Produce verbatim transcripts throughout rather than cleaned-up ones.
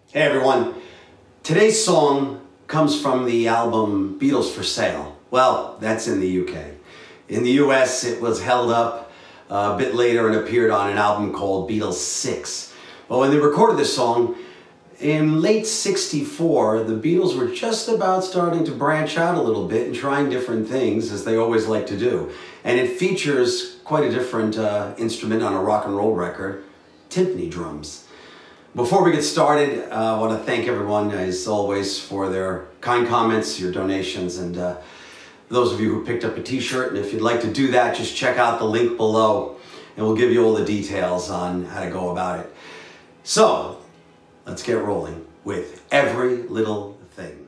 Hey everyone, today's song comes from the album Beatles for Sale. Well, that's in the U K. In the U S it was held up a bit later and appeared on an album called Beatles six. Well, when they recorded this song, in late sixty-four, the Beatles were just about starting to branch out a little bit and trying different things, as they always like to do. And it features quite a different uh, instrument on a rock and roll record, timpani drums. Before we get started, uh, I want to thank everyone, as always, for their kind comments, your donations, and uh, those of you who picked up a t-shirt. And if you'd like to do that, just check out the link below, and we'll give you all the details on how to go about it. So, let's get rolling with Every Little Thing.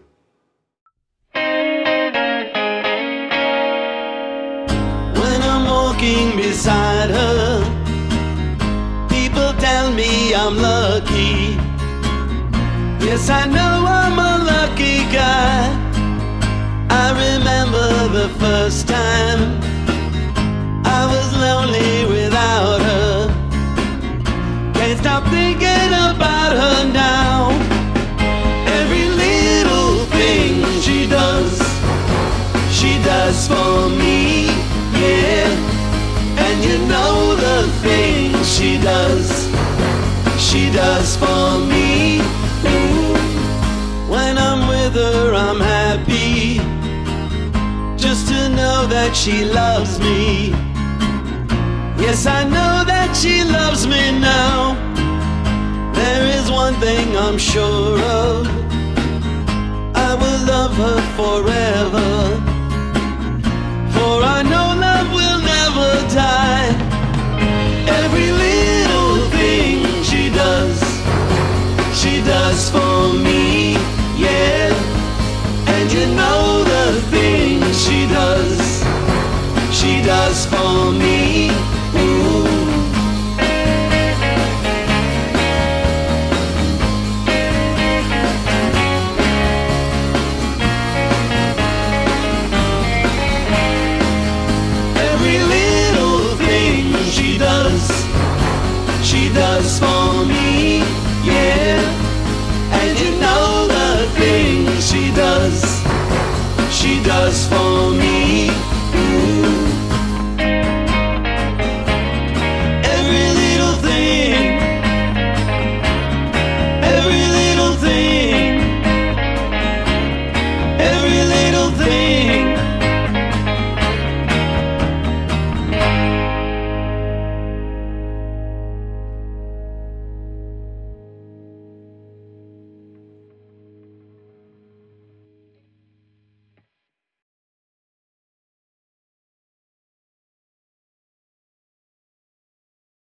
When I'm walking beside her, people tell me I'm lucky. Yes, I know I'm a lucky guy. I remember the first time I was lonely without her. Can't stop thinking about her now. Every little thing she does, she does for me, yeah. And you know the things she does, she does for me. Ooh. When I'm with her, I'm happy, just to know that she loves me. Yes, I know that she loves me now. There is one thing I'm sure of, I will love her forever. For I know love will never die. Every little thing she does, she does for me, yeah. And you know the things she does, she does for me.